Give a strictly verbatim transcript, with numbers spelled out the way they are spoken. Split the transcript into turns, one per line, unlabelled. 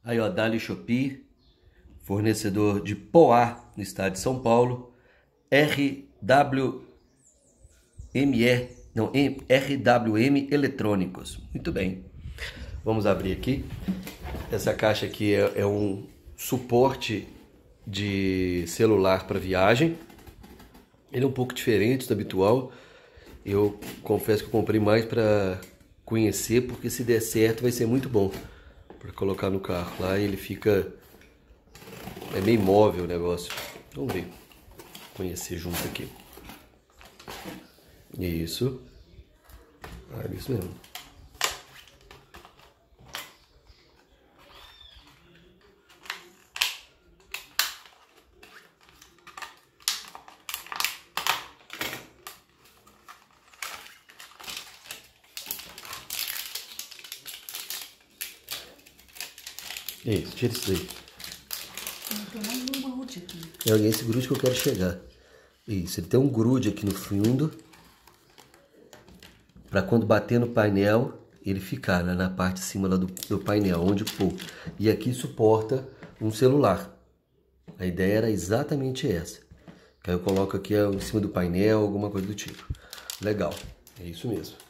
Aí, ó, Dali Shopee, fornecedor de Poá no estado de São Paulo, R W M E, não, R W M Eletrônicos. Muito bem. Vamos abrir aqui. Essa caixa aqui é, é um suporte de celular para viagem. Ele é um pouco diferente do habitual. Eu confesso que eu comprei mais para conhecer, porque se der certo vai ser muito bom para colocar no carro. Lá ele fica... é meio móvel o negócio. Vamos ver. Conhecer junto aqui. Isso. Ah, isso mesmo. Isso, tira isso daí.
Tem mais um grude aqui.
É esse grude que eu quero chegar. Isso, ele tem um grude aqui no fundo, para quando bater no painel, ele ficar, né, na parte de cima lá do, do painel, onde pôr. E aqui suporta um celular. A ideia era exatamente essa. Que aí eu coloco aqui em cima do painel, alguma coisa do tipo. Legal, é isso mesmo.